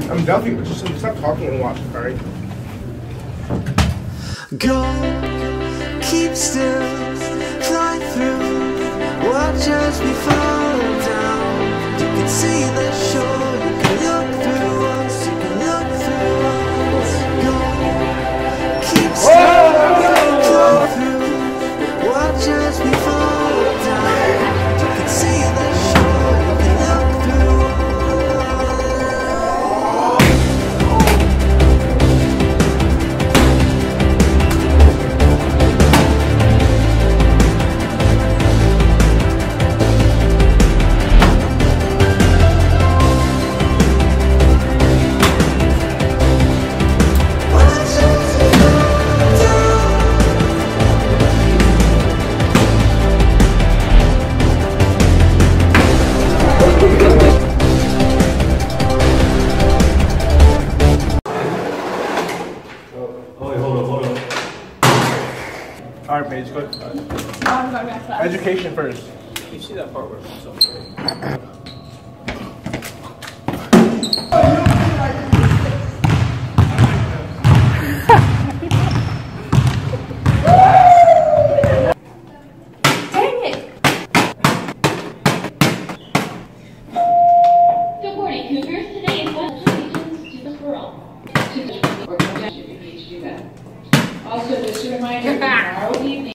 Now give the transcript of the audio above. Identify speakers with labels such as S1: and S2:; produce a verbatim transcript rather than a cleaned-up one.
S1: I'm definitely just stop talking and watch, alright?
S2: Go, keep still, fly through, watch as we fall down. You can see the shore, you can look through us, you can look through us. Go, keep still, fly through, watch as we fall down. You can see the shore, you can look through us.
S1: Alright, Paige, go.
S3: I'm going back to that.
S1: Education first.
S4: You see that part where it's so
S3: Dang it!
S5: Good morning, Cougars. Today is one of the regions to the world. To the or to do that. Also, just a reminder, tomorrow evening.